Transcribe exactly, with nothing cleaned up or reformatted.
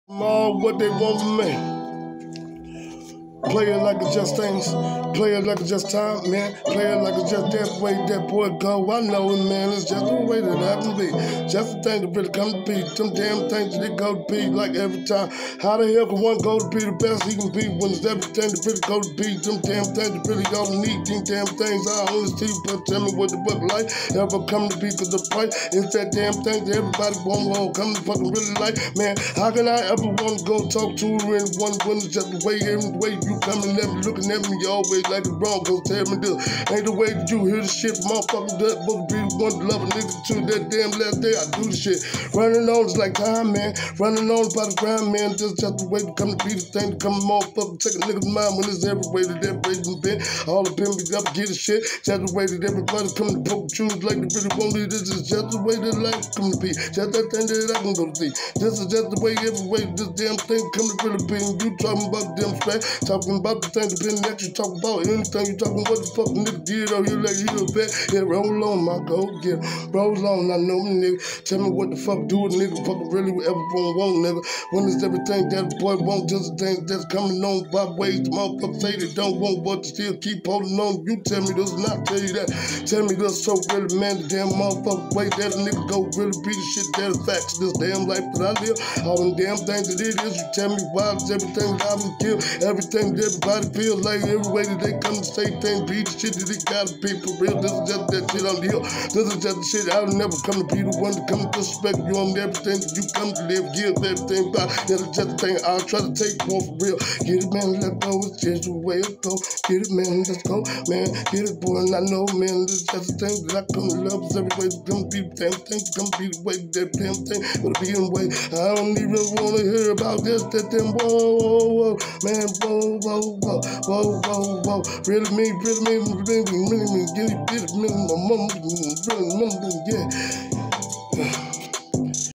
All what they want from me. Play it like it's just things. Play it like it's just time, man. Play it like it's just that way that boy go. I know it, man. It's just the way that I can be. Just the thing that really come to be. Them damn things that it go to be like every time. How the hell can one go to be the best he can be when it's everything that really go to be? Them damn things that really all need. Them damn things I only see, but tell me what the book like. Ever come to be for the fight? It's that damn thing that everybody won't want come to fucking really like. Man, how can I ever want to go talk to anyone when it's just the way, every way you coming at me, looking at me, you always like it's wrong, go tell me this. Ain't the way that you hear the shit, motherfucker, that supposed to be the one to love a nigga to that damn last day I do the shit. Running on is like time, man. Running on by the ground, man. This just the way to come to be the thing to come motherfucker, take a nigga's mind when it's every way that everybody's been. All the pin me up, get the shit. Just the way that everybody come to poke choose like they really want it. This is just the way that life come to be. Just that thing that I can go to see. This is just the way every way this damn thing come to really be. And you talking about them straight, talking about the thing that been next, you talk about anything, you talking what the fuck nigga did out here like you a vet. Yeah, roll on, my go, get roll on, I know me, nigga. Tell me what the fuck do a nigga fucking really ever gonna want, nigga. When it's everything that the boy want, just the things that's coming on by ways the motherfuckers say they don't want, but still keep holding on. You tell me this, and I tell you that. Tell me this so really, man, the damn motherfucker way that a nigga go really be the shit that affects this damn life that I live. All the damn things that it is, you tell me why it's everything that I've been killed, everything that everybody feels like every way that they come to say things, be the shit that it gotta be for real. This is just that shit on the hill. This is just the shit I'll never come to be the one to come to disrespect you on everything that you come to live, give everything by. This is just the thing I'll try to take more for real. Get it, man, let go. It's just the way it go. Get it, man, let's go, man. Get it, boy, and I know, man, this is just the thing that I come to love. Is every way to come be the damn thing, come be the way that damn thing, but be in the way. I don't even want to hear about this, that, them, whoa, whoa, whoa, man, whoa, whoa, whoa. Whoa, whoa, whoa, really me, really me, really me, really me, really me, really me, my mama, really me, yeah.